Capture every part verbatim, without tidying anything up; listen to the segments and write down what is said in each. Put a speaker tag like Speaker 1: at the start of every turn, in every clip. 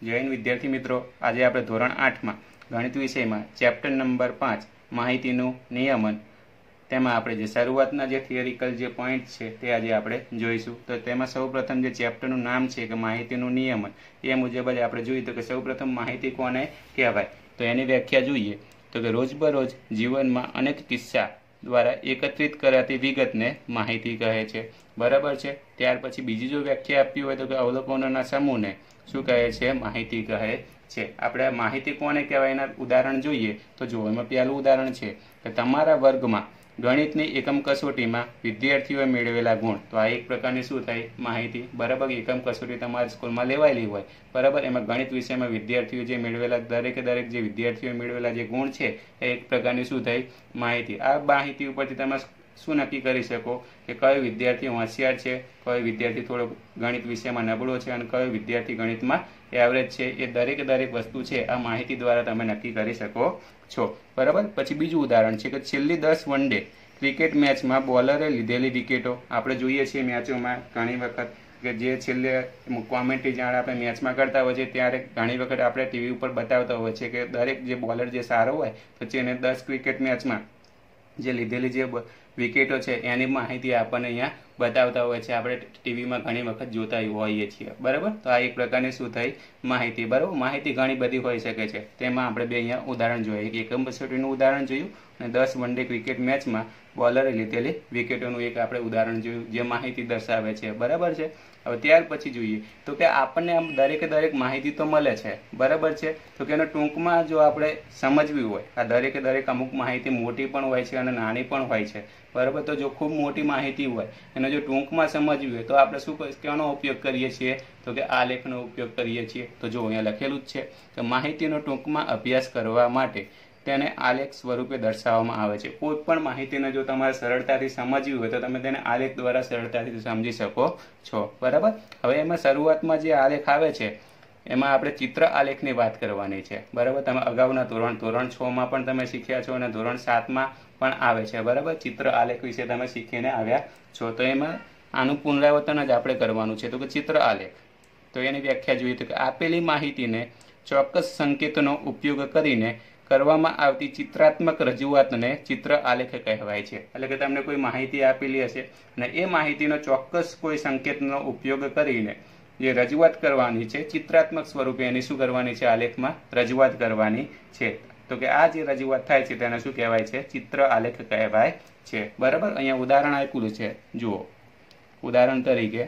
Speaker 1: જૈન વિદ્યાર્થી મિત્રો, આજે આપણે ધોરણ આઠમાં ગણિત વિષયમાં ચેપ્ટર નંબર પાંચ માહિતીનું નિયમન તેમાં આપણે જે શરૂઆતના જે થિયરિકલ જે પોઈન્ટ છે તે આજે આપણે જોઈશું. તો તેમાં સૌપ્રથમ જે ચેપ્ટરનું નામ છે કે માહિતીનું નિયમન, એ મુજબ જ આપણે જોઈએ તો કે સૌપ્રથમ માહિતી કોને કહેવાય. તો એની વ્યાખ્યા જોઈએ તો કે રોજબરોજ જીવનમાં અનેક કિસ્સા દ્વારા એકત્રિત કરાતી વિગતને માહિતી કહે છે. બરાબર છે. ત્યાર પછી બીજી જો વ્યાખ્યા આપી હોય તો કે અવલોકનોના સમૂહને શું કહે છે? માહિતી કહે છે. આપણે માહિતી કોને કહેવાય એના ઉદાહરણ જોઈએ તો જુઓ, એમાં પહેલું ઉદાહરણ છે કે તમારા વર્ગમાં ગણિતની એકમ કસોટીમાં વિદ્યાર્થીઓએ મેળવેલા ગુણ. તો આ એક પ્રકારની શું થાય? માહિતી. બરાબર. એકમ કસોટી તમારા સ્કૂલમાં લેવાયેલી હોય, બરાબર, એમાં ગણિત વિષયમાં વિદ્યાર્થીઓ જે મેળવેલા દરેકે દરેક જે વિદ્યાર્થીઓ મેળવેલા જે ગુણ છે એ એક પ્રકારની શું થઈ? માહિતી. આ માહિતી ઉપરથી તમે શું નક્કી કરી શકો કે કયો વિદ્યાર્થી હોશિયાર છે, કયો વિદ્યાર્થી થોડો ગણિત વિષયમાં નબળો છે અને કયો વિદ્યાર્થી ગણિતમાં એવરેજ છે. એ દરેકે દરેક વસ્તુ છે આ માહિતી દ્વારા તમે નક્કી કરી શકો છો. બરાબર. પછી બીજું ઉદાહરણ છે કે છેલ્લી દસ વન ડે ક્રિકેટ મેચમાં બોલરે લીધેલી વિકેટો. આપણે જોઈએ છીએ મેચોમાં ઘણી વખત કે જે છેલ્લે કોમેન્ટ્રી જ્યારે આપણે મેચમાં કરતા હોય છે ત્યારે ઘણી વખત આપણે ટીવી ઉપર બતાવતા હોય છે કે દરેક જે બોલર જે સારો હોય તો તેને દસ ક્રિકેટ મેચમાં જે લીધેલી જે વિકેટો છે એની માહિતી આપણને અહીંયા બતાવતા હોય છે. આપણે ટીવીમાં ઘણી વખત જોતા હોઈએ છીએ. બરાબર. તો આ એક પ્રકારની શું થઈ? માહિતી. બરાબર. માહિતી ઘણી બધી હોઈ શકે છે. તેમાં આપણે બે અહીંયા ઉદાહરણ જોઈએ. એક એકમ કસોટીનું ઉદાહરણ જોયું અને દસ વન ડે ક્રિકેટ મેચમાં બોલરે લીધેલી વિકેટોનું એક આપણે ઉદાહરણ જોયું જે માહિતી દર્શાવે છે. બરાબર છે. હવે ત્યાર પછી જોઈએ તો કે આપણને આમ દરેકે દરેક માહિતી તો મળે છે. બરાબર છે. તો કે એનો ટૂંકમાં જો આપણે સમજવી હોય, આ દરેકે દરેક અમુક માહિતી મોટી પણ હોય છે અને નાની પણ હોય છે. બરાબર. તો જો ખૂબ મોટી માહિતી હોય એને જો ટૂંકમાં સમજવી હોય તો આપણે શું કેનો ઉપયોગ કરીએ છીએ? તો કે આલેખનો ઉપયોગ કરીએ છીએ. તો જો અહીંયા લખેલું જ છે કે માહિતીનો ટૂંકમાં અભ્યાસ કરવા માટે તેને આલેખ સ્વરૂપે દર્શાવવામાં આવે છે. કોઈ પણ માહિતીને જો તમારે સરળતાથી સમજવી હોય તો તમે તેને આલેખ દ્વારા સરળતાથી સમજી શકો છો. બરાબર. હવે એમાં શરૂઆતમાં જે આલેખ આવે છે એમાં આપણે ચિત્ર આલેખની વાત કરવાની છે. બરાબર. તમે અગાઉના ધોરણ ધોરણ છ માં પણ તમે શીખ્યા છો અને ધોરણ સાતમાં પણ આવે છે. બરાબર. ચિત્ર આલેખ વિશે તમે શીખીને આવ્યા છો. તો એમાં આનું પુનરાવર્તન જ આપણે કરવાનું છે. તો કે ચિત્ર આલેખ, તો એની વ્યાખ્યા જોઈએ તો કે આપેલી માહિતીને ચોક્કસ સંકેતનો ઉપયોગ કરીને કરવામાં આવતી ચિત્રાત્મક રજૂઆતને ચિત્ર આલેખ કહેવાય છે. એટલે કે તમને કોઈ માહિતી આપેલી હશે અને એ માહિતીનો ચોક્કસ કોઈ સંકેતનો ઉપયોગ કરીને જે રજૂઆત કરવાની છે ચિત્રાત્મક સ્વરૂપે એની શું કરવાની છે? આલેખમાં રજૂઆત કરવાની છે. તો કે આ જે રજૂઆત થાય છે તેને શું કહેવાય છે? ચિત્ર આલેખ કહેવાય છે. બરાબર. અહીંયા ઉદાહરણ આપેલું છે. જુઓ, ઉદાહરણ તરીકે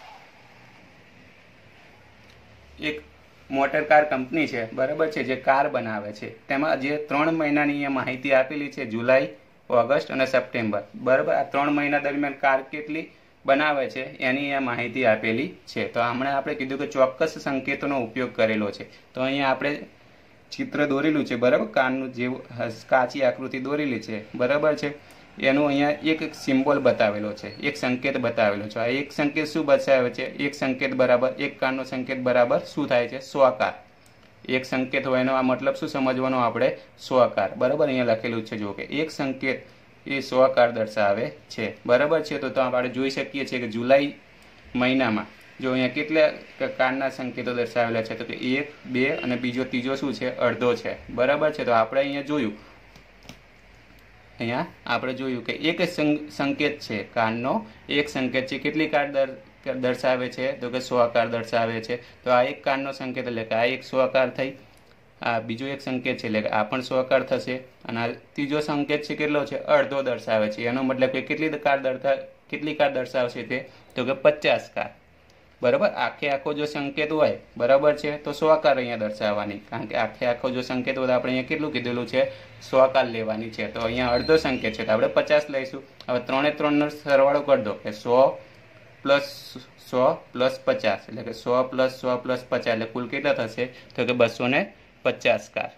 Speaker 1: એક મોટર કાર કંપની છે. બરાબર છે. જે કાર બનાવે છે તેમાં જે ત્રણ મહિનાની એ માહિતી આપેલી છે, જુલાઈ, ઓગસ્ટ અને સપ્ટેમ્બર. બરાબર. આ ત્રણ મહિના દરમિયાન કાર કેટલી બનાવે છે એની એ માહિતી આપેલી છે. તો હમણાં આપણે કીધું કે ચોક્કસ સંકેતોનો ઉપયોગ કરેલો છે. તો અહીંયા આપણે ચિત્ર દોરેલું છે. બરાબર. કારનું જે કાચી આકૃતિ દોરેલી છે. બરાબર છે. એનું અહીંયા એક સિમ્બોલ બતાવેલો છે, એક સંકેત બતાવેલો છે. આ એક સંકેત શું બતાવે છે? એક સંકેત બરાબર એક કારનો સંકેત બરાબર શું થાય છે? સો કાર. એક સંકેત હોય એનો આ મતલબ શું સમજવાનો આપણે? સો કાર. બરાબર. અહીંયા લખેલું છે જો કે એક સંકેત એ સો કાર દર્શાવે છે. બરાબર છે. તો આપણે જોઈ શકીએ છીએ કે જુલાઈ મહિનામાં જો અહીંયા કેટલા કારના સંકેતો દર્શાવેલા છે તો કે એક, બે અને બીજો ત્રીજો શું છે? અડધો છે. બરાબર છે. તો આપણે અહીંયા જોયું અહીંયા આપણે જોયું કે એક સંકેત છે કારનો, એક સંકેત છે કેટલી કાર દર્શાવે છે? તો કે સો કાર દર્શાવે છે. તો આ એક કારનો સંકેત એટલે કે આ એક સો કાર થઈ. આ બીજો એક સંકેત છે એટલે કે આ પણ સો કાર થશે અને આ ત્રીજો સંકેત છે કેટલો છે? અડધો દર્શાવે છે. એનો મતલબ કે કેટલી કાર દર્શા કેટલી કાર દર્શાવશે તે? તો કે પચાસ કાર. બરાબર. આખે આખો જો સંકેત હોય, બરાબર છે, તો સો કાર અહીંયા દર્શાવવાની. કારણ કે આખે આખો જો સંકેત હોય તો આપણે અહીંયા કેટલું કીધેલું છે? સો કાર લેવાની છે. તો અહીંયા અડધો સંકેત છે તો આપણે પચાસ લઈશું. હવે ત્રણે ત્રણનો સરવાળો કરી દો કે સો પ્લસ સો પ્લસ પચાસ એટલે કે સો પ્લસ સો પ્લસ પચાસ એટલે કુલ કેટલા થશે? તો કે બસો ને પચાસ કાર.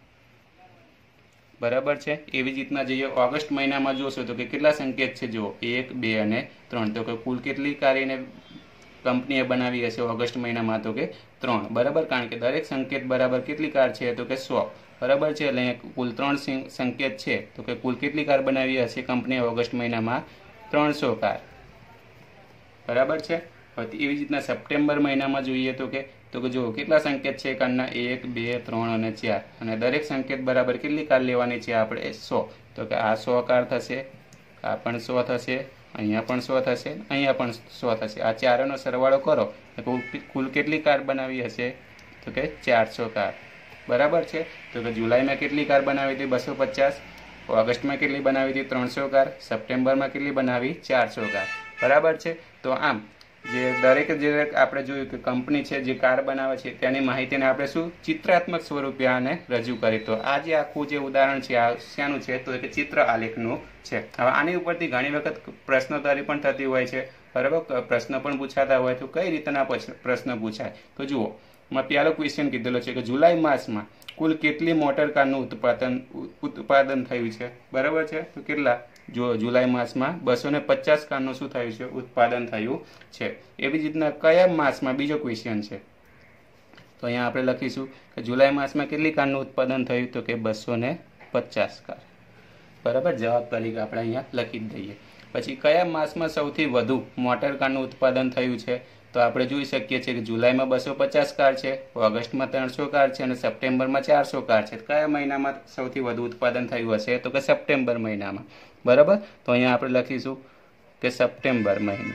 Speaker 1: બરાબર છે. એવી જ રીતના જઈએ ઓગસ્ટ મહિનામાં જોશો તો કે કેટલા સંકેત છે? જુઓ, એક, બે અને ત્રણ. તો કે કુલ કેટલી કાર એને કંપનીએ બનાવી હશે ઓગસ્ટ મહિનામાં? તો કે ત્રણ. બરાબર. કારણ કે દરેક સંકેત બરાબર કેટલી કાર છે? તો કે સો. બરાબર છે. એટલે કુલ ત્રણ સંકેત છે તો કે કુલ કેટલી કાર બનાવી હશે કંપનીએ ઓગસ્ટ મહિનામાં? ત્રણસો કાર. બરાબર છે. એવી જ રીતના સપ્ટેમ્બર મહિનામાં જોઈએ તો કે तो कि જો કેટલા સંકેત છે કારના એક બે ત્રણ અને ચાર અને દરેક સંકેત બરાબર કેટલી કાર લેવાની છે આપણે સો તો કે આ સો કાર થશે આ પણ સો થશે અહીંયા પણ સો થશે અહીંયા પણ સો થશે આ ચારનો સરવાળો કરો તો કુલ કેટલી કાર બનાવી હશે તો કે ચારસો કાર બરાબર છે તો કે જુલાઈમાં કેટલી કાર બનાવી હતી બસો પચાસ ઓગસ્ટમાં કેટલી બનાવી હતી ત્રણસો કાર સપ્ટેમ્બરમાં કેટલી બનાવી ચારસો કાર બરાબર છે તો આમ જે દરેક જે આપણે જોયું કે કંપની છે જે કાર બનાવે છે તેની માહિતીને આપણે શું ચિત્રાત્મક સ્વરૂપે આને રજૂ કરી તો આ જે આખું જે ઉદાહરણ છે આ શાનું છે તો કે ચિત્ર આલેખનું છે હવે આની ઉપરથી ઘણી વખત પ્રશ્નોત્તરી પણ થતી હોય છે બરાબર પ્રશ્ન પણ પૂછાતા હોય તો કઈ રીતના પ્રશ્ન પૂછાય તો જુઓ મેં પહેલો ક્વેશ્ચન કીધેલો છે કે જુલાઈ માસમાં કુલ કેટલી મોટર કારનું ઉત્પાદન ઉત્પાદન થયું છે બરાબર છે તો કેટલા જો જુલાઈ માસમાં બસો ને પચાસ કારનું શું થયું છે ઉત્પાદન થયું છે એવી જ રીતના કયા માસમાં બીજો ક્વેશ્ચન છે તો અહીંયા આપણે લખીશું કે જુલાઈ માસમાં કેટલી કારનું ઉત્પાદન થયું તો કે બસો ને પચાસ કાર બરાબર જવાબ તરીકે આપણે અહીંયા લખી દઈએ પછી કયા માસમાં સૌથી વધુ મોટર કારનું ઉત્પાદન થયું છે તો આપણે જોઈ શકીએ છીએ કે જુલાઈમાં બસો પચાસ કાર છે ઓગસ્ટમાં ત્રણસો કાર છે અને સપ્ટેમ્બરમાં ચારસો કાર છે કયા મહિનામાં સૌથી વધુ ઉત્પાદન થયું હશે તો કે સપ્ટેમ્બર મહિનામાં બરાબર તો અહીંયા આપણે લખીશું કે સપ્ટેમ્બર મહિનો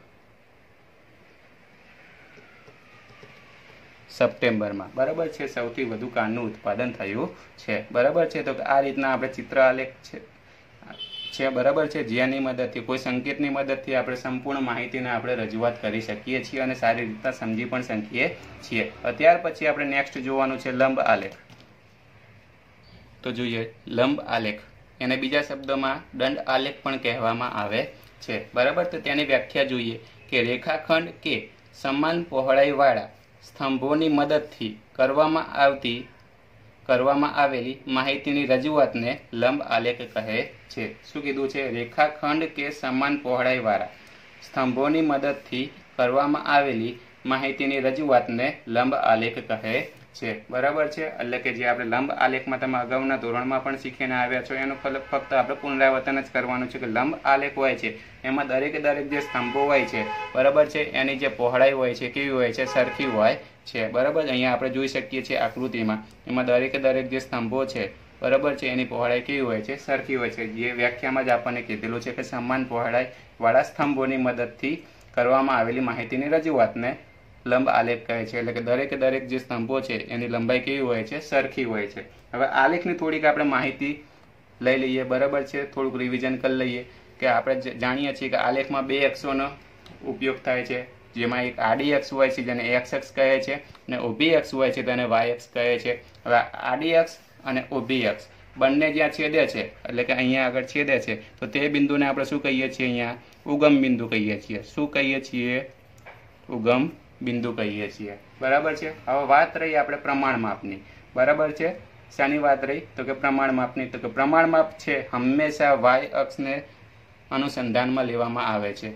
Speaker 1: સપ્ટેમ્બરમાં બરાબર છે સૌથી વધુ કારનું ઉત્પાદન થયું છે બરાબર છે તો આ રીતના આપણે ચિત્ર આલેખ છે છે બરાબર છે જેની મદદથી કોઈ સંકેતની મદદથી આપણે સંપૂર્ણ માહિતીને આપણે રજૂઆત કરી શકીએ છીએ અને સારી રીતના સમજી પણ શકીએ છીએ ત્યાર પછી આપણે નેક્સ્ટ જોવાનું છે લંબ આલેખ તો જોઈએ લંબ આલેખ એને બીજા શબ્દોમાં દંડ આલેખ પણ કહેવામાં આવે છે બરાબર તો તેની વ્યાખ્યા જોઈએ કે રેખાખંડ કે સમાન પહોળાઈવાળા સ્તંભોની મદદથી કરવામાં આવતી કરવામાં આવેલી માહિતીની રજૂઆતને લંબ આલેખ કહે છે શું કીધું છે રેખાખંડ કે સમાન પહોળાઈવાળા સ્તંભોની મદદથી કરવામાં આવેલી માહિતીની રજૂઆતને લંબ આલેખ કહે છે બરાબર છે એટલે કે જે આપણે લંબ આલેખમાં તમે અગાઉના ધોરણમાં પણ શીખીને આવ્યા છો એનું ફક્ત આપણે પુનરાવર્તન જ કરવાનું છે કે લંબ આલેખ હોય છે એમાં દરેકે દરેક જે સ્તંભો હોય છે બરાબર છે એની જે પહોળાઈ હોય છે કેવી હોય છે સરખી હોય છે બરાબર અહીંયા આપણે જોઈ શકીએ છીએ આકૃતિમાં એમાં દરેકે દરેક જે સ્તંભો છે બરાબર છે એની પહોળાઈ કેવી હોય છે સરખી હોય છે જે વ્યાખ્યામાં જ આપણને કીધેલું છે કે સમાન પહોળાઈ વાળા સ્તંભોની મદદથી કરવામાં આવેલી માહિતીની રજૂઆતને લંબ આલેખ કહે છે એટલે કે દરેકે દરેક જે સ્તંભો છે એની લંબાઈ કેવી હોય છે સરખી હોય છે હવે આલેખની થોડીક આપણે માહિતી લઈ લઈએ બરાબર છે થોડુંક રિવિઝન કરી લઈએ કે આપણે જાણીએ છીએ કે આલેખમાં બે અક્ષોનો ઉપયોગ થાય છે જેમાં એક આડી અક્ષ હોય છે જેને એક્સ અક્ષ કહે છે અને ઊભી અક્ષ હોય છે તેને વાય અક્ષ કહે છે હવે આડી અક્ષ અને ઊભી અક્ષ બંને જ્યાં છેદે છે એટલે કે અહીંયા આગળ છેદે છે તો તે બિંદુને આપણે શું કહીએ છીએ અહીંયા ઉગમ બિંદુ કહીએ છીએ શું કહીએ છીએ ઉગમ બિંદુ કહીએ છીએ બરાબર છે હવે વાત રહી આપણે પ્રમાણ માપની બરાબર છે શાની વાત રહી તો કે પ્રમાણ માપની તો કે પ્રમાણ માપ છે હંમેશા વાય અક્ષને અનુસંધાનમાં લેવામાં આવે છે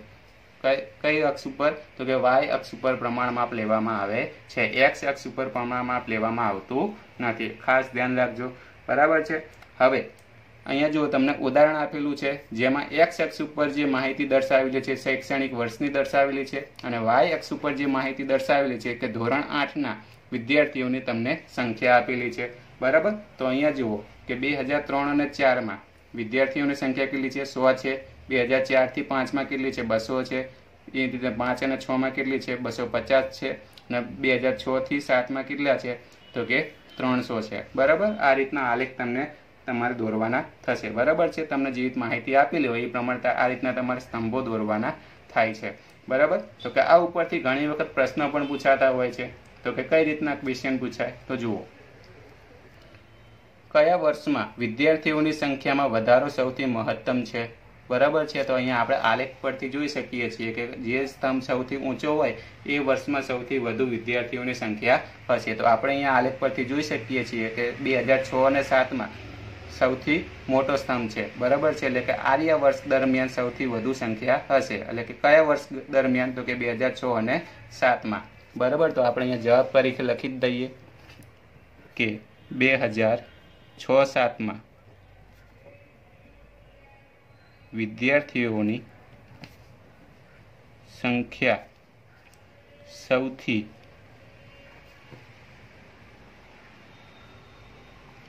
Speaker 1: કઈ અક્ષ ઉપર તો કે વાય અક્ષ ઉપર પ્રમાણ માપ લેવામાં આવે છે એક્સ અક્ષ ઉપર પ્રમાણ માપ લેવામાં આવતું નથી ખાસ ધ્યાન રાખજો બરાબર છે હવે અહીંયા જો તમને ઉદાહરણ આપેલું છે જેમાં એક્સ અક્ષ ઉપર જે માહિતી દર્શાવેલી છે શૈક્ષણિક વર્ષની દર્શાવેલી છે અને વાય અક્ષ ઉપર જે માહિતી દર્શાવેલી છે કે ધોરણ આઠના વિદ્યાર્થીઓની તમને સંખ્યા આપેલી છે બરાબર તો અહીંયા જુઓ કે બે હજાર ત્રણ અને ચારમાં વિદ્યાર્થીઓની સંખ્યા કેટલી છે સો છે બે હજાર ચારથી પાંચમાં કેટલી છે બસો છે એ રીતે પાંચ અને છમાં કેટલી છે બસો પચાસ છે અને બે હજાર છ થી સાતમાં કેટલા છે તો કે ત્રણસો છે બરાબર આ રીતના આલેખ તમને તમારે દોરવાના થશે બરાબર છે તમને જે માહિતી આપેલી હોય એ પ્રમાણે આ રીતના તમારે સ્તંભો દોરવાના થાય છે બરાબર તો કે આ ઉપરથી ઘણી વખત પ્રશ્નો પણ પૂછાતા હોય છે તો કે કઈ રીતના ક્વેશ્ચન પૂછાય તો જુઓ કયા વર્ષમાં વિદ્યાર્થીઓની સંખ્યામાં વધારો સૌથી મહત્તમ છે બરાબર છે તો અહીંયા આપણે આલેખ પરથી જોઈ શકીએ છીએ કે જે સ્તંભ સૌથી ઊંચો હોય એ વર્ષમાં સૌથી વધુ વિદ્યાર્થીઓની સંખ્યા હશે તો આપણે અહીંયા આલેખ પરથી જોઈ શકીએ છીએ કે બે હજાર છ અને સાતમાં સૌથી મોટો સ્તંભ છે બરાબર છે એટલે કે આર્ય વર્ષ દરમિયાન સૌથી વધુ સંખ્યા હશે એટલે કે કયા વર્ષ દરમિયાન તો કે બે હજાર છ અને સાતમાં બરાબર તો આપણે અહીંયા જવાબ તરીકે લખી જ દઈએ કે બે હજાર છ સાતમાં વિદ્યાર્થીઓની સંખ્યા સૌથી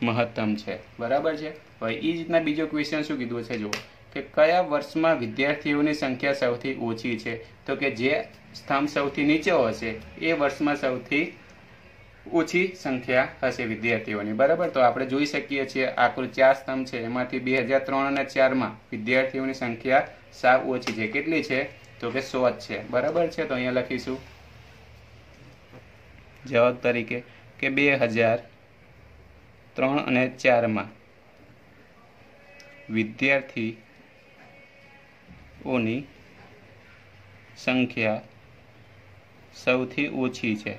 Speaker 1: મહત્તમ છે, બરાબર છે। હવે એ જ રીતના બીજો ક્વેશ્ચન શું કીધું છે, જુઓ કે કયા વર્ષમાં વિદ્યાર્થીઓની સંખ્યા સૌથી ઓછી છે, તો કે જે સ્તંભ સૌથી નીચે હશે એ વર્ષમાં સૌથી ઓછી સંખ્યા હશે વિદ્યાર્થીઓની, બરાબર। તો આપણે જોઈ શકીએ છીએ આ કુલ ચાર સ્તંભ છે, એમાંથી બે હજાર ત્રણ અને ચારમાં વિદ્યાર્થીઓની સંખ્યા સાવ ઓછી છે, કેટલી છે, તો કે સો જ છે, બરાબર છે। તો અહીંયા લખીશું જવાબ તરીકે કે બે હજાર ત્રણ અને ચારમાં વિદ્યાર્થીઓની સંખ્યા સૌથી ઓછી છે,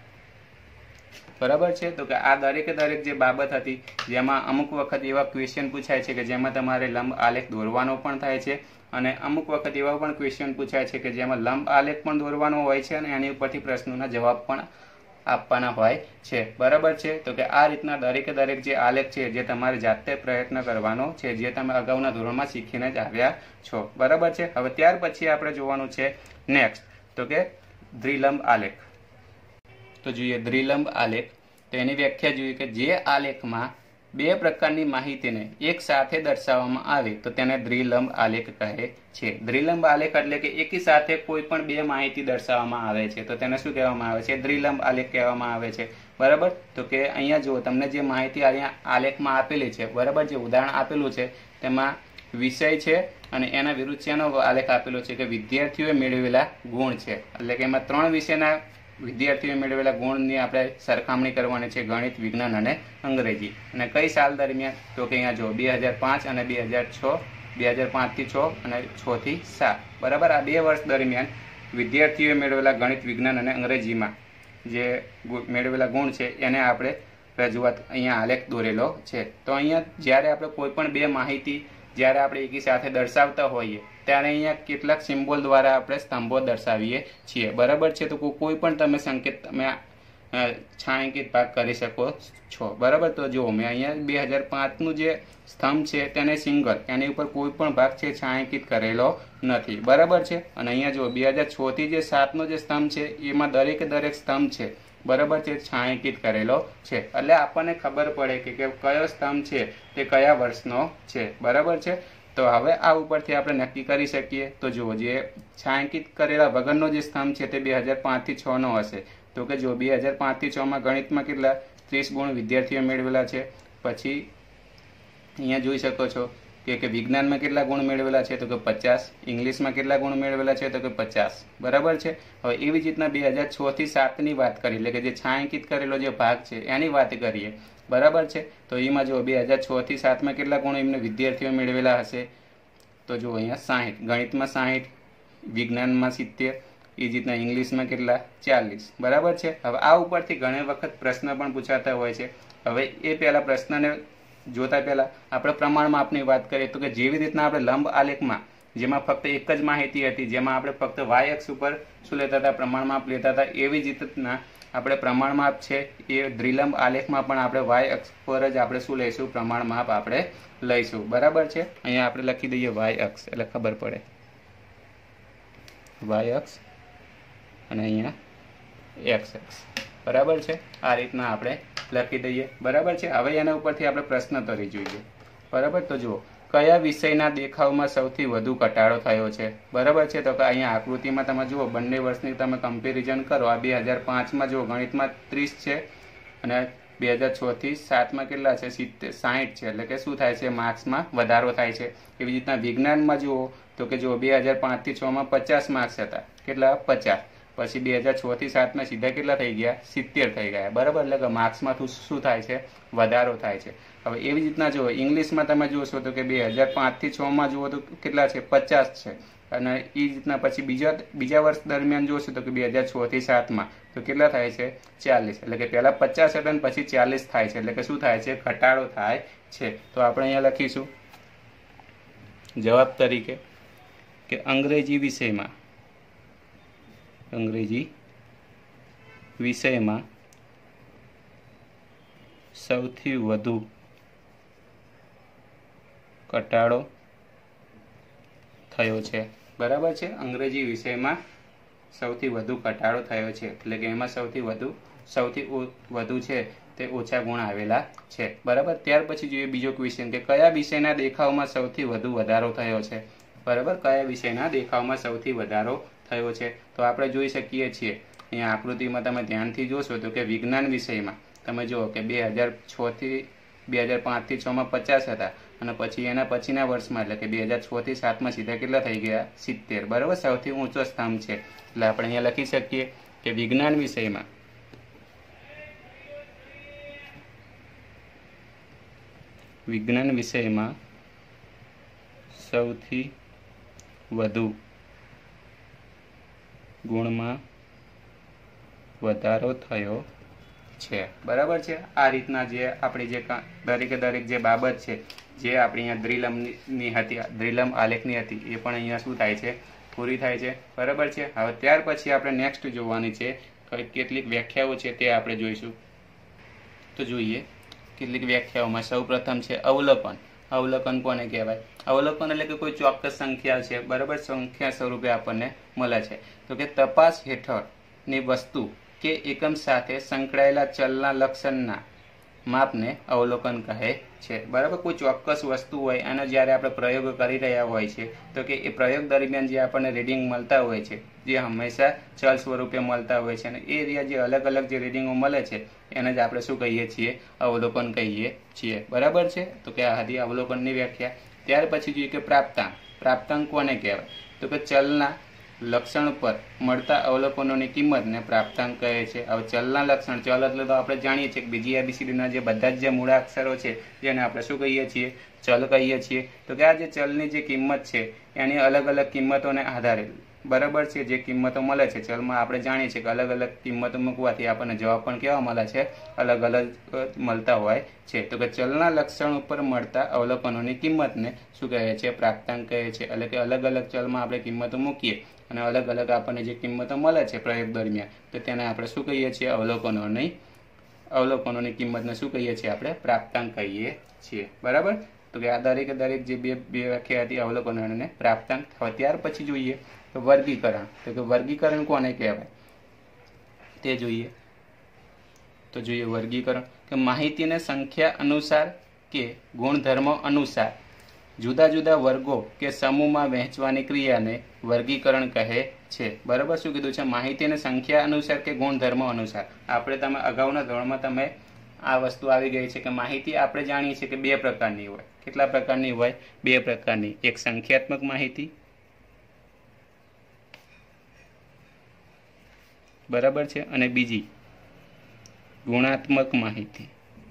Speaker 1: બરાબર છે। તો કે આ દરેકે દરેક જે બાબત હતી જેમાં અમુક વખત એવા ક્વેશ્ચન પૂછાય છે કે જેમાં તમારે લંબ આલેખ દોરવાનો પણ થાય છે, અને અમુક વખત એવા પણ ક્વેશ્ચન પૂછાય છે કે જેમાં લંબ આલેખ પણ દોરવાનો હોય છે અને એની ઉપરથી પ્રશ્નોના જવાબ પણ આપવાના હોય છે, બરાબર છે। તો કે આ રીતના દરેકે દરેક જે આલેખ છે જે તમારે જાતે પ્રયત્ન કરવાનો છે, જે તમે અગાઉના ધોરણમાં શીખીને જ આવ્યા છો, બરાબર છે। હવે ત્યાર પછી આપણે જોવાનું છે નેક્સ્ટ, તો કે દ્વિલંબ આલેખ। તો જોઈએ દ્વિલંબ આલેખ, તો એની વ્યાખ્યા જોઈએ કે જે આલેખમાં બે પ્રકારની માહિતીને એક સાથે દર્શાવવામાં આવે તો તેને દ્વિલંબ આલેખ કહે છે। દ્વિલંબ આલેખ એટલે કે એકી સાથે કોઈ પણ બે માહિતી દર્શાવવામાં આવે છે તો તેને શું કહેવામાં આવે છે, દ્વિલંબ આલેખ કહેવામાં આવે છે, બરાબર। તો કે અહીંયા જુઓ તમને જે માહિતી અહીંયા આલેખમાં આપેલી છે, બરાબર, જે ઉદાહરણ આપેલું છે તેમાં વિષય છે અને એના વિરુદ્ધ શેનો આલેખ આપેલો છે કે વિદ્યાર્થીઓએ મેળવેલા ગુણ છે, એટલે કે એમાં ત્રણ વિષયના વિદ્યાર્થીઓએ મેળવેલા ગુણની આપણે સરખામણી કરવાની છે, ગણિત, વિજ્ઞાન અને અંગ્રેજી, અને કઈ સાલ દરમિયાન, તો કે અહીંયા જો બે હજાર પાંચ અને બે હજાર છ, બે હજાર પાંચથી છ અને છ થી સાત, બરાબર। આ બે વર્ષ દરમિયાન વિદ્યાર્થીઓએ મેળવેલા ગણિત, વિજ્ઞાન અને અંગ્રેજીમાં જે મેળવેલા ગુણ છે એને આપણે રજૂઆત અહીંયા આલેખ દોરેલો છે। તો અહીંયા જ્યારે આપણે કોઈ પણ બે માહિતી જ્યારે આપણે એકી સાથે દર્શાવતા હોઈએ ત્યારે અહીંયા કેટલાક સિમ્બોલ દ્વારા આપણે સ્તંભો દર્શાવીએ છીએ, બરાબર છે। તો કોઈ પણ તમે સંકેત તમે છાંયાંકિત ભાગ કરી શકો છો, બરાબર। તો જુઓ મેં અહીંયા બે હજાર પાંચનું જે સ્તંભ છે તેને સિંગલ, એની ઉપર કોઈ પણ ભાગ છે છાંયાંકિત કરેલો નથી, બરાબર છે। અને અહીંયા જુઓ બે હજાર છ થી જે સાતનો જે સ્તંભ છે એમાં દરેકે દરેક સ્તંભ છે, બરાબર છે, છાંયાંકિત કરેલો છે, એટલે આપણને ખબર પડે કે કયો સ્તંભ છે તે કયા વર્ષનો છે, બરાબર છે। તો હવે આ ઉપરથી આપણે નક્કી કરી શકીએ। તો જુઓ જે છાંયાંકિત કરેલા વગરનો જે સ્તંભ છે તે બે હજાર પાંચથી છ નો હશે, તો કે જો બે હજાર પાંચથી છમાં ગણિતમાં કેટલા ત્રીસ ગુણ વિદ્યાર્થીઓ મેળવેલા છે, પછી અહીંયા જોઈ શકો છો કે કે વિજ્ઞાનમાં કેટલા ગુણ મેળવેલા છે, તો કે પચાસ, ઇંગ્લિશમાં કેટલા ગુણ મેળવેલા છે, તો કે પચાસ, બરાબર છે। હવે એવી જ રીતના બે હજાર છ થી સાતની વાત કરી, એટલે કે જે છાંયાંકિત કરેલો જે ભાગ છે એની વાત કરીએ, બરાબર છે। તો એમાં જો બે હજાર છ થી સાતમાં કેટલા ગુણ એમને વિદ્યાર્થીઓ મેળવેલા હશે, તો જો અહીંયા સાહીઠ, ગણિતમાં સાહીઠ, વિજ્ઞાનમાં સિત્તેર, એ જ રીતના ઇંગ્લિશમાં કેટલા ચાલીસ, બરાબર છે। હવે આ ઉપરથી ઘણી વખત પ્રશ્ન પણ પૂછાતા હોય છે। હવે એ પહેલા પ્રશ્નને જોતા પહેલા આપણે પ્રમાણ માપની વાત કરીએ, તો કે જેવી રીતના આપણે લંબ આલેખમાં જેમાં ફક્ત એક જ માહિતી હતી, જેમાં આપણે ફક્ત વાય અક્ષ ઉપર શું લેતા હતા, પ્રમાણ માપ લેતા હતા, એવી જ રીતના આપણે પ્રમાણ માપ છે એ દ્વિલંબ આલેખમાં પણ આપણે વાય અક્ષ પર જ આપણે શું લઈશું, પ્રમાણ માપ આપણે લઈશું, બરાબર છે। અહીંયા આપણે લખી દઈએ વાય અક્ષ એટલે ખબર પડે, વાય અક્ષ અને અહીંયા એક્સ અક્ષ, બરાબર છે। આ રીતના આપણે લખી દઈએ, બરાબર છે। હવે એના ઉપરથી આપણે પ્રશ્ન તરી જોઈએ, બરાબર। તો જુઓ કયા વિષયના દેખાવમાં સૌથી વધુ ઘટાડો થયો છે, બરાબર છે। તો કે અહીંયા આકૃતિમાં તમે જુઓ બંને વર્ષની તમે કમ્પેરિઝન કરો, આ બે હજાર પાંચમાં જુઓ ગણિતમાં ત્રીસ છે અને બે હજાર છ થી સાતમાં કેટલા છે, સિત્તેર સાહીઠ છે, એટલે કે શું થાય છે, માર્ક્સમાં વધારો થાય છે। એવી રીતના વિજ્ઞાનમાં જુઓ તો કે જુઓ બે હજાર પાંચથી છમાં પચાસ માર્ક્સ હતા, કેટલા, પચાસ, પછી બે હજાર છ થી સાતમાં સીધા કેટલા થઈ ગયા, સિત્તેર થઈ ગયા, બરાબર, એટલે કે માર્ક્સમાં શું થાય છે, વધારો થાય છે। હવે એવી રીતના જુઓ ઇંગ્લિશમાં તમે જોશો તો કે બે હજાર પાંચથી છમાં જુઓ તો કેટલા છે, પચાસ છે, અને એ જ રીતના પછી બીજા બીજા વર્ષ દરમિયાન જોશો તો કે બે હજાર છ થી સાતમાં તો કેટલા થાય છે, ચાલીસ, એટલે કે પહેલાં પચાસ હતા અને પછી ચાલીસ થાય છે, એટલે કે શું થાય છે, ઘટાડો થાય છે। તો આપણે અહીંયા લખીશું જવાબ તરીકે કે અંગ્રેજી વિષયમાં અંગ્રેજી વિષયમાં સૌથી વધુ ઘટાડો થયો છે, બરાબર છે। અંગ્રેજી વિષયમાં સૌથી વધુ ઘટાડો થયો છે, એટલે કે એમાં સૌથી વધુ સૌથી વધુ છે તે ઓછા ગુણ આવેલા છે, બરાબર। ત્યાર પછી જોઈએ બીજો ક્વેશ્ચન કે કયા વિષયના દેખાવમાં સૌથી વધુ વધારો થયો છે, બરાબર। કયા વિષયના દેખાવમાં સૌથી વધારો થયો છે, તો આપણે જોઈ શકીએ છીએ અહીંયા આકૃતિમાં તમે ધ્યાનથી જોશો તો કે વિજ્ઞાન વિષયમાં તમે જુઓ કે બે હજાર છ થી બે હજાર પાંચથી છમાં પચાસ હતા અને પછી એના પછીના વર્ષમાં એટલે કે બે હજાર છ થી સાતમાં સીધા કેટલા થઈ ગયા, સિત્તેર, બરાબર। સૌથી ઊંચો સ્તંભ છે એટલે આપણે અહીંયા લખી શકીએ કે વિજ્ઞાન વિષયમાં વિજ્ઞાન વિષયમાં સૌથી વધુ ગુણમાં વધારો થયો છે, બરાબર છે। આ રીતના જે આપણી જે દરેકે દરેક જે બાબત છે જે આપણી અહીંયા દ્રિલમની હતી, દ્રિલમ આલેખની હતી, એ પણ અહીંયા શું થાય છે, પૂરી થાય છે, બરાબર છે। હવે ત્યાર પછી આપણે નેક્સ્ટ જોવાની છે કેટલીક વ્યાખ્યાઓ છે તે આપણે જોઈશું। તો જોઈએ કેટલીક વ્યાખ્યાઓમાં સૌ પ્રથમ છે અવલોકન। અવલોકન કોને કહેવાય? અવલોકન એટલે કે કોઈ ચોક્કસ સંખ્યા છે, બરાબર, સંખ્યા સ્વરૂપે આપણને મળે છે, તો કે તપાસ હેઠળની વસ્તુ કે એકમ સાથે સંકળાયેલા ચલના લક્ષણના માપને અવલોકન કહે છે, બરાબર। કોઈ ચોક્કસ વસ્તુ હોય અને જ્યારે આપણે પ્રયોગ કરી રહ્યા હોય છે તો કે એ પ્રયોગ દરમિયાન જે આપણને રીડિંગ મળતા હોય છે જે હંમેશા ચલ સ્વરૂપે મળતા હોય છે અને એ રહ્યા જે અલગ અલગ જે રીડિંગો મળે છે એને જ આપણે શું કહીએ છીએ, અવલોકન કહીએ છીએ, બરાબર છે। તો કે આ હતી અવલોકનની વ્યાખ્યા। ત્યાર પછી જોઈએ કે પ્રાપ્તાંક। પ્રાપ્તાંક કોને કહેવાય? તો કે ચલના લક્ષણ પર મળતા અવલોકનોની કિંમતને પ્રાપ્તાંક કહે છે। હવે ચલના લક્ષણ, ચલ એટલે તો આપણે જાણીએ છીએ કે બીજી એબીસીડીના જે બધા જ જે મૂળાક્ષરો છે જેને આપણે શું કહીએ છીએ, ચલ કહીએ છીએ। તો કે આ જે ચલની જે કિંમત છે એની અલગ અલગ કિંમતોને આધારે, બરાબર છે, જે કિંમતો મળે છે ચલમાં આપણે જાણીએ છીએ કે અલગ અલગ કિંમતો મૂકવાથી આપણને જવાબ પણ કેવા મળે છે, અલગ અલગ મળતા હોય છે। તો કે ચલના લક્ષણ ઉપર મળતા અવલોકનોની કિંમતને શું કહે છે, પ્રાપ્તાંક કહે છે। એટલે કે અલગ અલગ ચલમાં આપણે કિંમતો મૂકીએ અને અલગ અલગ આપણને જે કિંમતો મળે છે પ્રયોગ દરમિયાન તો તેને આપણે શું કહીએ છીએ, અવલોકનોની અવલોકનોની કિંમતને શું કહીએ છીએ, આપણે પ્રાપ્તાંક કહીએ છીએ, બરાબર। તો કે આ દરેકે દરેક જે બે બે વ્યાખ્યા હતી અવલોકનોને પ્રાપ્તાંક। હવે ત્યાર પછી જોઈએ તો વર્ગીકરણ। તો કે વર્ગીકરણ કોને કહેવાય તે જોઈએ। તો જોઈએ વર્ગીકરણ કે માહિતીને સંખ્યા અનુસાર કે ગુણધર્મો અનુસાર જુદા જુદા વર્ગો કે સમૂહમાં વહેંચવાની ક્રિયાને વર્ગીકરણ કહે છે, બરાબર। શું કીધું છે? માહિતીને સંખ્યા અનુસાર કે ગુણધર્મો અનુસાર। આપણે તમે અગાઉના ધોરણમાં તમે આ વસ્તુ આવી ગઈ છે કે માહિતી આપણે જાણીએ છીએ કે બે પ્રકારની હોય। કેટલા પ્રકારની હોય? બે પ્રકારની। એક સંખ્યાત્મક માહિતી, બરાબર છે, અને બીજી ગુણાત્મક માહિતી,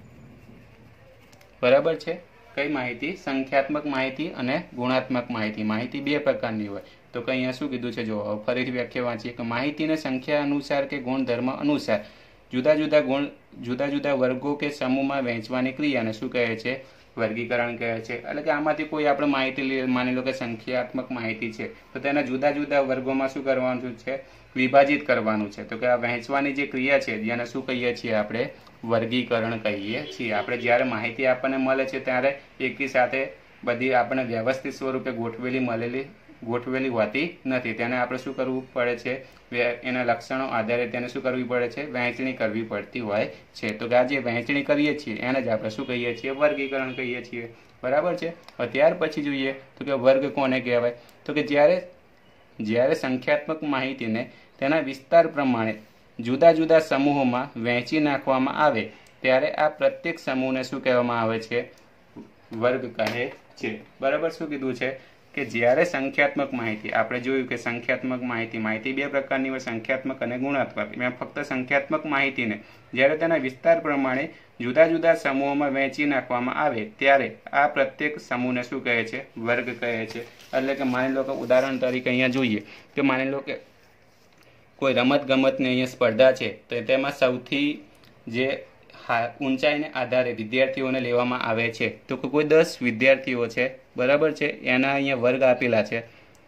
Speaker 1: બરાબર છે। કઈ માહિતી? સંખ્યાત્મક માહિતી અને ગુણાત્મક માહિતી। માહિતી બે પ્રકારની હોય। તો કે અહીંયા શું કીધું છે, જો ફરીથી વ્યાખ્યા વાંચીએ કે માહિતીને સંખ્યા અનુસાર કે ગુણધર્મ અનુસાર જુદા જુદા ગુણ જુદા જુદા વર્ગો કે સમૂહમાં વહેંચવાની ક્રિયાને શું કહે છે, વર્ગીકરણ કહે છે। એટલે કે આમાંથી કોઈ આપણે માહિતી માની લો કે સંખ્યાત્મક માહિતી છે તો તેના જુદા જુદા વર્ગોમાં શું કરવાનું છે, વિભાજિત કરવાનું છે। તો કે આ વહેંચવાની જે ક્રિયા છે જેને શું કહીએ છીએ, આપણે વર્ગીકરણ કહીએ છીએ। આપણે જ્યારે માહિતી આપણને મળે છે ત્યારે એકી સાથે બધી આપણને વ્યવસ્થિત સ્વરૂપે ગોઠવેલી મળેલી ગોઠવેલી હોતી નથી, તેને આપણે શું કરવું પડે છે, એના લક્ષણો આધારે તેને શું કરવી પડે છે, વહેંચણી કરવી પડતી હોય છે। તો કે આ જે વહેંચણી કરીએ છીએ એને જ આપણે શું કહીએ છીએ, વર્ગીકરણ કહીએ છીએ, બરાબર છે। હવે ત્યાર પછી જોઈએ તો કે વર્ગ કોને કહેવાય? તો કે જ્યારે જ્યારે સંખ્યાત્મક માહિતીને તેના વિસ્તાર પ્રમાણે જુદા જુદા સમૂહોમાં વહેંચી નાખવામાં આવે ત્યારે આ પ્રત્યેક સમૂહને શું કહેવામાં આવે છે, વર્ગ કહે છે, બરાબર। શું કીધું છે કે જ્યારે સંખ્યાત્મક માહિતી, આપણે જોયું કે સંખ્યાત્મક માહિતી માહિતી બે પ્રકારની હોય, સંખ્યાત્મક અને ગુણાત્મક। મેં ફક્ત સંખ્યાત્મક માહિતીને જ્યારે તેના વિસ્તાર પ્રમાણે જુદા જુદા સમૂહોમાં વહેંચી નાખવામાં આવે ત્યારે આ પ્રત્યેક સમૂહને શું કહે છે, વર્ગ કહે છે। એટલે કે માની લો કે ઉદાહરણ તરીકે અહીંયા જોઈએ કે માની લો કે કોઈ રમત ગમતની અહીંયા સ્પર્ધા છે તો તેમાં સૌથી જે ઊંચાઈને આધારે વિદ્યાર્થીઓને લેવામાં આવે છે તો કોઈ દસ વિદ્યાર્થીઓ છે, બરાબર છે, એના અહીંયા વર્ગ આપેલા છે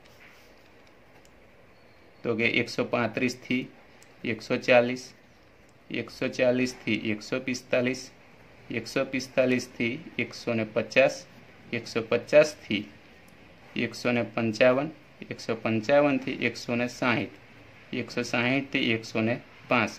Speaker 1: તો કે એકસો પાંત્રીસથી એકસો ચાલીસ, એકસો ચાલીસથી એકસો પિસ્તાલીસ, એકસો પિસ્તાલીસથી એકસો ને પચાસ, એકસો પચાસથી એકસો ને પંચાવન, એકસો પંચાવનથી એકસો ને સાહીઠ, એકસો સાહીઠથી એકસો ને પાસઠ,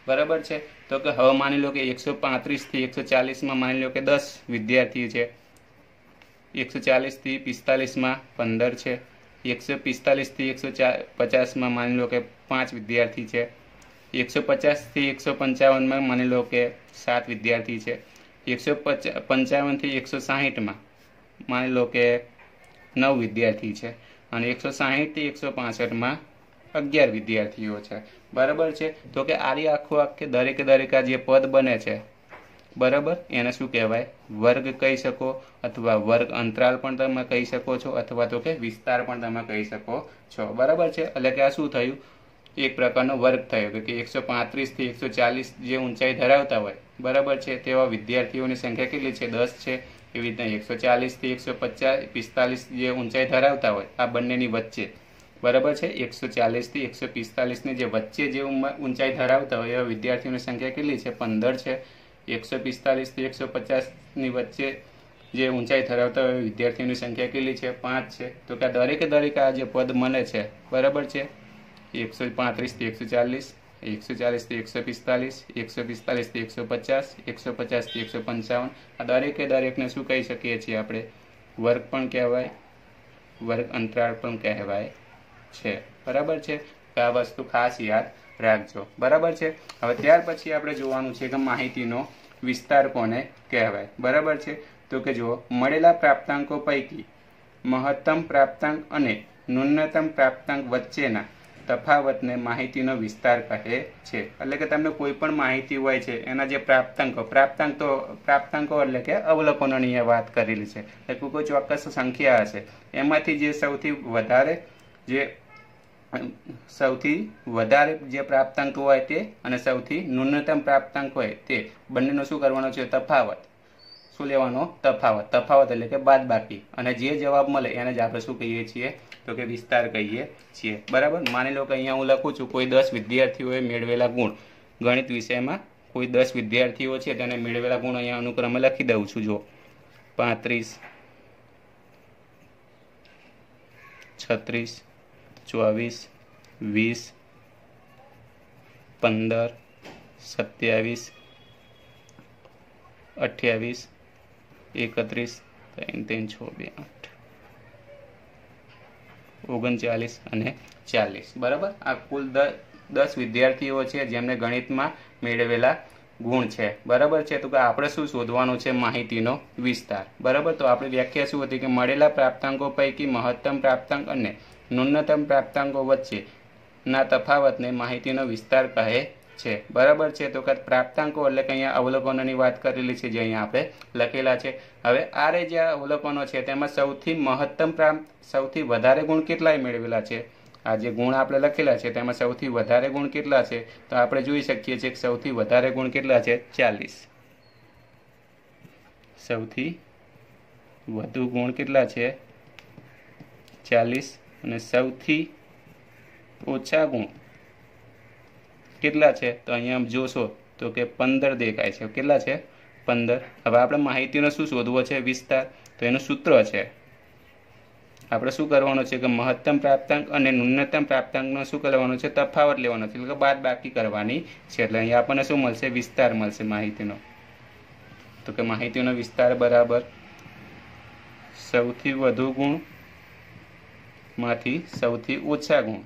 Speaker 1: बराबर है। तो कि हवे मानी लो कि एक सौ पैंतीस थी एक सौ चालीस में मानी लो कि दस विद्यार्थी है, एक सौ चालीस थी पिस्तालीस में पंदर है, एक सौ पिस्तालीस थी एक सौ पचास में मानी लो कि पांच विद्यार्थी है, एक सौ पचास थी एक सौ पंचावन में मानी लो कि सात विद्यार्थी है, एक सौ पंचावन थी एक सौ साठ में मानी लो कि नौ विद्यार्थी है और एक सौ साठ थी एक सौ पांसठ में अगियार विद्यार्थीओ है। बराबर है। तो कि आरी आखो आखे दरेके दरेक जे पद बने छे बराबर एने शुं कहेवाय वर्ग कही सको अथवा वर्ग अंतराल पण तमे कही सको छो अथवा तो के विस्तार पण तमे कही सको छो। बराबर है। एटले के आ शुं थयुं एक प्रकारनो वर्ग थयो कि एक सौ पैंतीस थी एक सौ चालीस जे ऊंचाई धरावता होय बराबर है तेवा विद्यार्थीओनी संख्या केटली छे दस छे। एवी रीते एक सौ चालीस थी एक सौ पचास पिस्तालीस जे ऊंचाई धरावता होय आ बंनेनी वच्चे बराबर है एक सौ चालीस थी एक सौ पिस्तालीस ने जे वच्चे जे ऊंचाई धरावता होय एवा विद्यार्थीओनी संख्या केटली छे पंदर छे। एक सौ पिस्तालीस थी एक सौ पचास नी वच्चे जे ऊंचाई धरावता होय विद्यार्थीओनी संख्या केटली छे पांच छे। तो कि दरेके दरेक आ जे पद मळे छे बराबर है एक सौ पैंतीस थी एक सौ चालीस एक सौ चालीस थी एक सौ पिस्तालीस एक सौ पिस्तालीस थी एक सौ पचास एक सौ पचास थी एक सौ पंचावन आ दरेके दरेक ने शुं कही शकीए छीए आपणे वर्ग पण कहेवाय वर्ग अंतराल पण कहेवाय छे। बराबर है। आ वस्तु खास याद राखजो। बराबर है। हवे त्यार पछी आपणे जोवानुं छे के माहितीनो विस्तार कोने कहेवाय। बराबर है। तो कि जो मळेला प्राप्तांको पैकी महत्तम प्राप्तांक अने न्यूनतम प्राप्तांक वच्चेना तफावतने माहितीनो विस्तार कहे छे। એટલે કે તમને કોઈ પણ માહિતી હોય છે એના જે પ્રાપ્તાંકો પ્રાપ્તાંક તો પ્રાપ્તાંકો એટલે કે અવલોકનોની વાત કરેલી છે એટલે કોઈ ચોક્કસ સંખ્યા હશે એમાંથી જે સૌથી વધારે જે સૌથી વધારે જે પ્રાપ્તાંક હોય તે અને સૌથી ન્યૂનતમ પ્રાપ્તાંક હોય તે બંનેનો શું કરવાનો છે તફાવત શું લેવાનો તફાવત તફાવત એટલે કે બાદબાકી અને જે જવાબ મળે એને જ આપણે શું કહીએ છીએ तो कि विस्तार कहीए छीए। बराबर मानी लो कि अहींया हूँ लखुं छुं कोई दस विद्यार्थीओए मेळवेला गुण गणित विषय में कोई दस विद्यार्थीओ छे तेने मेळवेला गुण अहींया अनुक्रमे लखी दऊं छुं। जो पैंतीस छत्रीस चौवीस वीस पंदर सत्यावीस अठावीस एकत्रीस तीन तीन छो बे आठ ओगणचालीस અને ચાલીસ बराबर आ कुल दस विद्यार्थीओ छे जेमने गणित में मेळवेला गुण छे। बराबर है। तो कि आपणे शुं शोधवानुं छे माहितीनो विस्तार। बराबर तो आपणी व्याख्या शुं हती कि मळेला प्राप्तांको पैकी महत्तम प्राप्तांक अने न्यूनतम प्राप्तांको वच्चेना तफावतने माहितीनो विस्तार कहे छे। बराबर है। तो कि प्राप्तांको એટલે કે અહીંયા અવલોકનોની વાત કરેલી છે જે અહીંયા આપણે લખેલા છે। હવે આ રે જે અવલોકનો છે તેમાં સૌથી મહત્તમ પ્રાપ્ત સૌથી વધારે ગુણ કેટલાય મેળવેલા છે આ જે ગુણ આપણે લખેલા છે તેમાં સૌથી વધારે ગુણ કેટલા છે તો આપણે જોઈ શકીએ છીએ કે સૌથી વધારે ગુણ કેટલા છે ચાલીસ। સૌથી વધુ ગુણ કેટલા છે ચાલીસ અને સૌથી ઓછા ગુણ કેટલા છે તો અહીંયા જોશો તો કે પંદર દેખાય છે કેટલા છે પંદર। હવે આપણે માહિતીનો શું શોધવો છે વિસ્તાર તો એનું સૂત્ર છે આપણે શું કરવાનું છે કે મહત્તમ પ્રાપ્તાંક અને ન્યૂનતમ પ્રાપ્તાંકનો શું કરવાનો છે તફાવત લેવાનો છે એટલે કે બાદ બાકી કરવાની છે એટલે અહીંયા આપણને શું મળશે વિસ્તાર મળશે માહિતીનો। તો કે માહિતીનો વિસ્તાર બરાબર સૌથી વધુ ગુણ માંથી સૌથી ઓછા ગુણ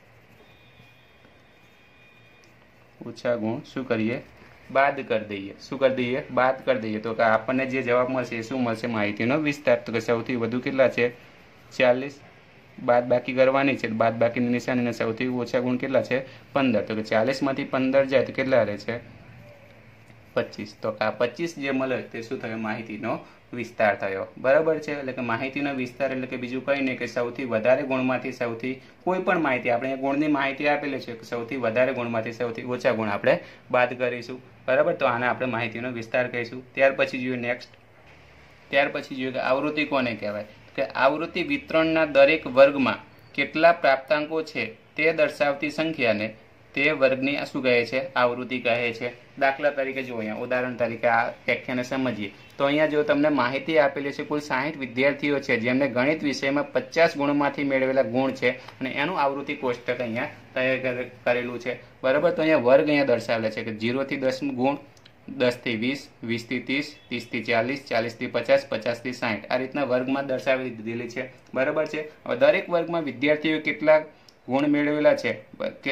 Speaker 1: ओछा गुण शू करिए बाद कर दईए शू कर दईए बाद कर दईए तो आपने जे जवाब मळशे शू मळशे माहितीनो विस्तार। तो कि सौथी वधु केटला छे चालीस बाद बाकी करवानी छे बाद बाकीनी निशानी सौथी ओछा गुण केटला छे पंदर। तो कि चालीस मांथी पंदर जाए तो केटला रहे छे पच्चीस। तो आ पच्चीस जे मळे ते शुं थयो माहितीनो विस्तार थयो। बराबर है। એટલે કે માહિતીનો વિસ્તાર એટલે કે બીજું કંઈ નહીં કે સૌથી વધારે ગુણમાંથી સૌથી કોઈ પણ માહિતી આપણે ગુણની માહિતી આપેલી છે કે સૌથી વધારે ગુણમાંથી સૌથી ઓછા ગુણ આપણે બાદ કરીશું। બરાબર તો આને આપણે માહિતીનો વિસ્તાર કહીશું। ત્યાર પછી જોઈએ નેક્સ્ટ ત્યાર પછી જોઈએ કે આવૃત્તિ કોને કહેવાય કે આવૃત્તિ વિતરણના દરેક વર્ગમાં કેટલા પ્રાપ્તાંકો છે તે દર્શાવતી સંખ્યાને તે વર્ગની આ શું કહે છે આવૃત્તિ કહે છે। દાખલા તરીકે જો અહીંયા ઉદાહરણ તરીકે આ વ્યાખ્યાને સમજીએ તો અહીંયા જો તમને માહિતી આપેલી છે કુલ સાઠ વિદ્યાર્થીઓ છે જેમને ગણિત વિષયમાં પચાસ ગુણમાંથી મેળવેલા ગુણ છે અને એનું આવૃત્તિ કોષ્ટક અહીંયા તૈયાર કરેલું છે, બરાબર. તો અહીંયા વર્ગ અહીંયા દર્શાવેલા છે કે જીરોથી દસ ગુણ, દસથી વીસ, વીસથી ત્રીસ, ત્રીસથી ચાલીસ, ચાલીસથી પચાસ, પચાસથી સાઠ, આ રીતના વર્ગમાં દર્શાવી દીધેલી છે, બરાબર છે. હવે દરેક વર્ગમાં વિદ્યાર્થીઓ કેટલા ગુણ મેળવેલા છે, કે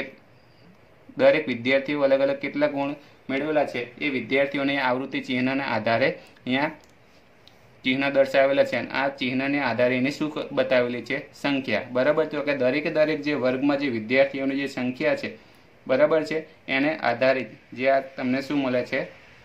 Speaker 1: દરેક વિદ્યાર્થીઓ અલગ અલગ કેટલા ગુણ મેળવેલા છે એ વિદ્યાર્થીઓને આવૃત્તિ ચિહ્નના આધારે અહીંયા ચિહ્ન દર્શાવેલા છે. અને આ ચિહ્નને આધારે એની શું બતાવેલી છે, સંખ્યા, બરાબર. તો કે દરેકે દરેક જે વર્ગમાં જે વિદ્યાર્થીઓની જે સંખ્યા છે, બરાબર છે, એને આધારિત જે આ તમને શું મળે છે,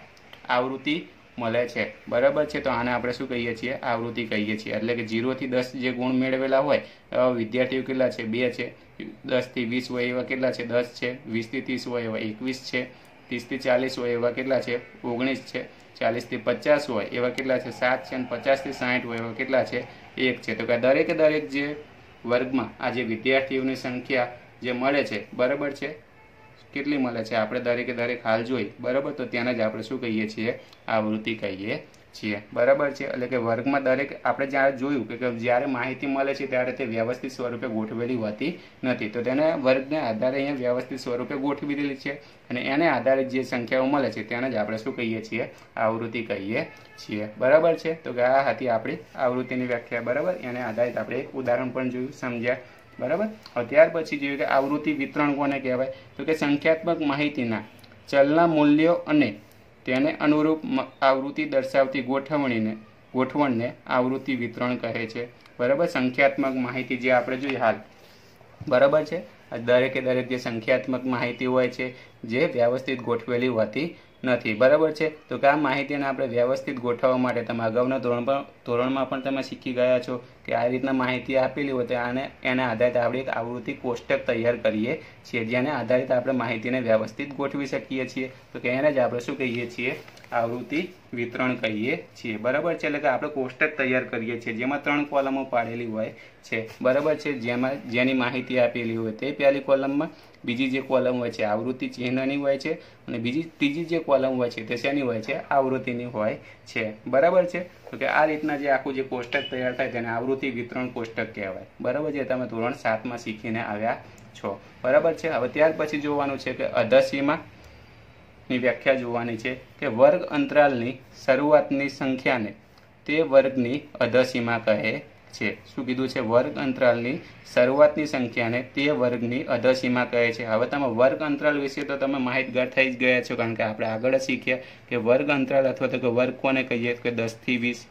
Speaker 1: આવૃત્તિ મળે છે, બરાબર છે. તો આને આપણે શું કહીએ છીએ, આવૃત્તિ કહીએ છીએ. એટલે કે જીરોથી દસ જે ગુણ મેળવેલા હોય એવા વિદ્યાર્થીઓ કેટલા છે, બે છે. દસથી વીસ હોય એવા કેટલા છે, દસ છે. વીસથી ત્રીસ હોય એવા એકવીસ છે. ત્રીસથી ચાલીસ હોય એવા કેટલા છે, ઓગણીસ છે. ચાલીસથી પચાસ હોય એવા કેટલા છે, સાત છે. અને પચાસથી સાઠ હોય એવા કેટલા છે, એક છે. તો કે દરેકે દરેક જે વર્ગમાં આ જે વિદ્યાર્થીઓની સંખ્યા જે મળે છે, બરાબર છે, કેટલી મળે છે આપણે દરેકે દરેક હાલ જોઈ, બરાબર. તો ત્યાંને જ આપણે શું કહીએ છીએ, આવૃત્તિ કહીએ છીએ, બરાબર છે. એટલે કે વર્ગમાં દરેક આપણે જ્યારે જોયું કે જ્યારે માહિતી મળે છે ત્યારે તે વ્યવસ્થિત સ્વરૂપે ગોઠવેલી હોતી નથી, તો તેને વર્ગને આધારે અહીંયા વ્યવસ્થિત સ્વરૂપે ગોઠવી દીધી છે. અને એને આધારે જે સંખ્યાઓ મળે છે તેને જ આપણે શું કહીએ છીએ, આવૃત્તિ કહીએ છીએ, બરાબર છે. તો કે આ હતી આપણી આવૃત્તિની વ્યાખ્યા, બરાબર. એને આધારિત આપણે એક ઉદાહરણ પણ જોયું, સમજ્યા, બરાબર. હવે ત્યાર પછી જોયું કે આવૃત્તિ વિતરણ કોને કહેવાય, તો કે સંખ્યાત્મક માહિતીના ચલના મૂલ્યો અને તેને અનુરૂપ આવૃત્તિ દર્શાવતી ગોઠવણીને ગોઠવણને આવૃત્તિ વિતરણ કહે છે, બરાબર. સંખ્યાત્મક માહિતી જે આપણે જોઈએ હાલ, બરાબર છે, દરેકે દરેક જે સંખ્યાત્મક માહિતી હોય છે જે વ્યવસ્થિત ગોઠવેલી હોતી નથી, બરાબર છે. તો કે આ માહિતીને આપણે વ્યવસ્થિત ગોઠવવા માટે તમે અગાઉના ધોરણ ધોરણમાં પણ તમે શીખી ગયા છો કે આ રીતના માહિતી આપેલી હોય તો આને એના આધારિત આપણે એક આવૃત્તિ કોષ્ટક તૈયાર કરીએ છીએ, જેને આધારિત આપણે માહિતીને વ્યવસ્થિત ગોઠવી શકીએ છીએ. તો કે એને જ આપણે શું કહીએ છીએ, આવૃત્તિ વિતરણ કહીએ છીએ, બરાબર છે. એટલે કે આપણે કોષ્ટક તૈયાર કરીએ છીએ જેમાં ત્રણ કોલમો પાડેલી હોય છે, બરાબર છે. જેમાં જેની માહિતી આપેલી હોય તે પહેલી કોલમમાં, બીજી જે કોલમ હોય છે આવૃત્તિ ચિહ્નની હોય છે, અને બીજી ત્રીજી જે કોલમ હોય છે તે શેની હોય છે, આવૃત્તિની હોય છે, બરાબર છે. તો કે આ રીતના જે આખું જે કોષ્ટક તૈયાર થાય તેને આવૃત્તિ વિતરણ કોષ્ટક કહેવાય, બરાબર છે. તમે ધોરણ સાતમાં શીખીને આવ્યા છો, બરાબર છે. હવે ત્યાર પછી જોવાનું છે કે અધસીમા ની વ્યાખ્યા જોવાની છે કે વર્ગ અંતરાલની શરૂઆતની સંખ્યાને તે વર્ગની અધસીમા કહે છે. શું કીધું છે, વર્ગ અંતરાલની શરૂઆતની સંખ્યાને તે વર્ગની અધસીમા કહે છે. હવે તમે વર્ગ અંતરાલ વિશે તો તમે માહિતગાર થઈ જ ગયા છો, કારણ કે આપણે આગળ જ શીખ્યા કે વર્ગ અંતરાલ અથવા તો કે વર્ગ કોને કહીએ, કે દસથી વીસ,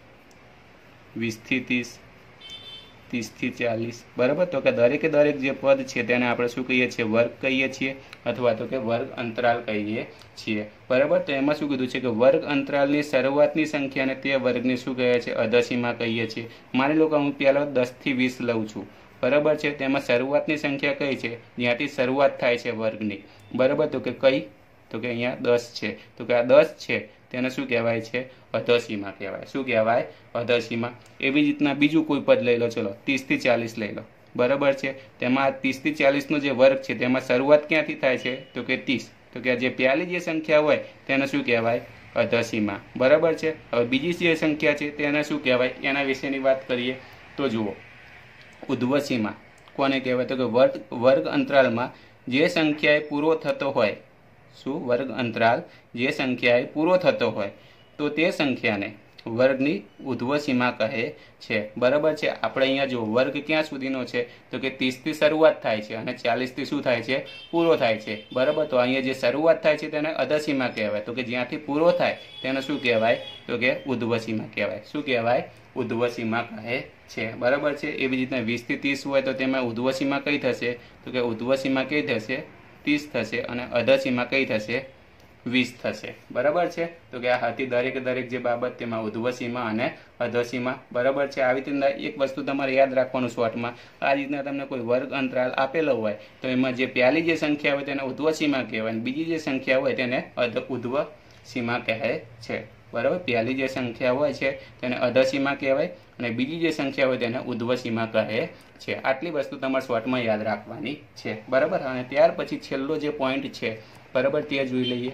Speaker 1: વીસથી ત્રીસ, ત્રીસથી ચાલીસ, બરાબર. તો કે દરેકે દરેક જે પદ છે તેને આપણે શું કહીએ છીએ, વર્ગ કહીએ છીએ અથવા તો કે વર્ગ અંતરાલ કહીએ છીએ, બરાબર. તો એમાં શું કીધું છે કે વર્ગ અંતરાલની શરૂઆતની સંખ્યાને તે વર્ગની શું કહે છે, અધસીમા કહીએ છીએ. માની લો કે હું પહેલો દસથી વીસ લઉં છું, બરાબર છે. તેમાં શરૂઆતની સંખ્યા કઈ છે, જ્યાંથી શરૂઆત થાય છે વર્ગની, બરાબર. તો કે કઈ, તો કે અહીંયા દસ છે. તો કે આ દસ છે તેને શું કહેવાય છે, અધસીમા કહેવાય. શું કહેવાય, અધસીમા. એવી રીતના બીજું કોઈ પદ લઈ લો, ચલો ત્રીસથી ચાલીસ લઈ લો, બરાબર છે. તેમાં ત્રીસથી ચાલીસનો જે વર્ગ છે તેમાં શરૂઆત ક્યાંથી થાય છે, તો કે ત્રીસ. તો કે જે પહેલી જે સંખ્યા હોય તેને શું કહેવાય, અધસીમા, બરાબર છે. હવે બીજી જે સંખ્યા છે તેને શું કહેવાય, એના વિશેની વાત કરીએ તો જુઓ, ઉધ્વસીમા કોને કહેવાય, તો કે વર્ગ વર્ગ અંતરાલમાં જે સંખ્યાએ પૂરો થતો હોય, શું, વર્ગ અંતરાલ જે સંખ્યાએ પૂરો થતો હોય તો તે સંખ્યાને વર્ગની ઉધ્વસીમા કહે છે, બરાબર છે. આપણે અહીંયા જો વર્ગ ક્યાં સુધીનો છે, તો કે ત્રીસથી શરૂઆત થાય છે અને ચાલીસથી શું થાય છે, પૂરો થાય છે, બરાબર. તો અહીંયા જે શરૂઆત થાય છે તેને અધસીમા કહેવાય. તો કે જ્યાંથી પૂરો થાય તેને શું કહેવાય, તો કે ઉધ્વસીમા કહેવાય. શું કહેવાય, ઉધ્વસીમા કહે છે, બરાબર છે. એવી રીતના વીસથી ત્રીસ હોય તો તેમાં ઉધ્વસીમા કઈ થશે, તો કે ઉધ્વસીમા કઈ થશે, ત્રીસ થશે, અને અધસીમા કઈ થશે, વીસ થશે, બરાબર છે. તો કે આ હતી દરેક દરેક જે બાબત તેમાં ઉધ્વસીમા અને અધસીમા, બરાબર છે. આવી રીતના એક વસ્તુ તમારે યાદ રાખવાનું શોર્ટમાં, આ રીતના તમને કોઈ વર્ગ અંતરાલ આપેલો હોય તો એમાં જે પહેલી જે સંખ્યા હોય તેને ઉધ્વસીમા કહેવાય, અને બીજી જે સંખ્યા હોય તેને અધ ઉધ્વસીમા કહે છે, બરાબર. પહેલી જે સંખ્યા હોય છે તેને અધસીમા કહેવાય અને બીજી જે સંખ્યા હોય તેને ઉધ્વસીમા કહે છે. આટલી વસ્તુ તમારે શોર્ટમાં યાદ રાખવાની છે, બરાબર. અને ત્યાર પછી છેલ્લો જે પોઈન્ટ છે, બરાબર, તે જોઈ લઈએ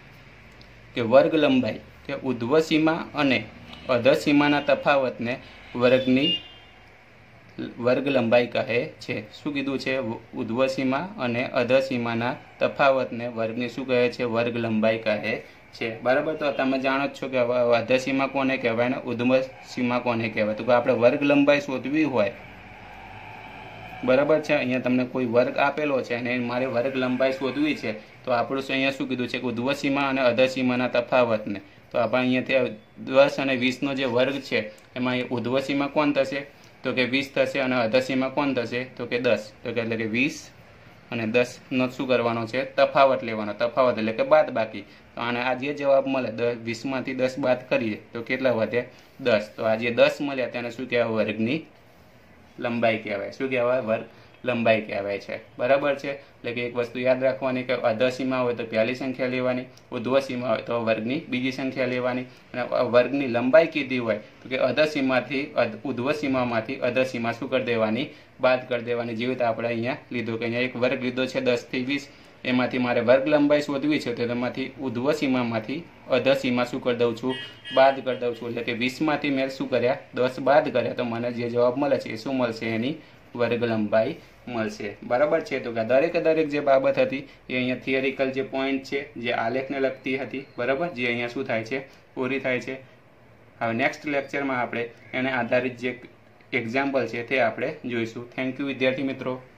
Speaker 1: કે વર્ગ લંબાઈ કે ઉધ્વસીમા અને અધસીમાના તફાવતને વર્ગની વર્ગ લંબાઈ કહે છે। શું કીધું છે? ઉધ્વ સીમા અને અધર સીમાના તફાવતને વર્ગની શું કહે છે? વર્ગ લંબાઈ કહે છે। બરાબર। તો તમે જાણો જ છો કે અધર સીમા કોને કહેવાય ને ઉધ્વ સીમા કોને કહેવાય। તો કે આપણે વર્ગ લંબાઈ શોધવી હોય, બરાબર છે, અહીંયા તમને કોઈ વર્ગ આપેલો છે અને મારે વર્ગ લંબાઈ શોધવી છે, તો આપણું અહીંયા શું કીધું છે કે ઉધ્વ સીમા અને અધર સીમાના તફાવતને, તો આપણે અહીંયાથી દસ અને વીસનો જે વર્ગ છે એમાં ઉધ્વ સીમા કોણ થશે? તો કે વીસ થશે અને અધર સીમા કોણ થશે? તો કે દસ। તો કે એટલે કે વીસ અને દસનો શું કરવાનો છે? તફાવત લેવાનો। તફાવત એટલે કે બાદ બાકી। તો આને આ જે જવાબ મળે દસ વીસમાંથી દસ બાદ કરીએ તો કેટલા વધે? દસ। તો આ જે દસ મળ્યા તેને શું કહેવાય? વર્ગની લંબાઈ કહેવાય। શું કહેવાય? વર્ગ લંબાઈ કહેવાય છે। બરાબર છે। એટલે કે એક વસ્તુ યાદ રાખવાની કે અધર સીમા હોય તો પહેલી સંખ્યા લેવાની, ઉધ્વ સીમા હોય તો વર્ગની બીજી સંખ્યા લેવાની, અને વર્ગની લંબાઈ કીધી હોય તો કે અધર સીમાથી ઉધ્વ સીમામાંથી અધર સીમા શું કરી દેવાની? બાદ કરી દેવાની। જેવી રીતે આપણે અહીંયા લીધું કે અહીંયા એક વર્ગ લીધો છે દસથી વીસ, એમાંથી મારે વર્ગ લંબાઈ શોધવી છે તો તેમાંથી ઉધ્વ સીમામાંથી અધર સીમા શું કરી દઉં છું? બાદ કરી દઉં છું। એટલે કે વીસમાંથી મેં શું કર્યા? દસ બાદ કર્યા, તો મને જે જવાબ મળે છે એ શું મળશે? એની વર્ગ લંબાઈ મળશે। બરાબર છે। તો કે દરેકે દરેક જે બાબત હતી એ અહીંયા થિયરિકલ જે પોઈન્ટ છે, જે આલેખને લગતી હતી, બરાબર, જે અહીંયા શું થાય છે? પૂરી થાય છે। હવે નેક્સ્ટ લેક્ચરમાં આપણે એને આધારિત જે એક્ઝામ્પલ છે તે આપણે જોઈશું। થેન્ક યુ વિદ્યાર્થી મિત્રો।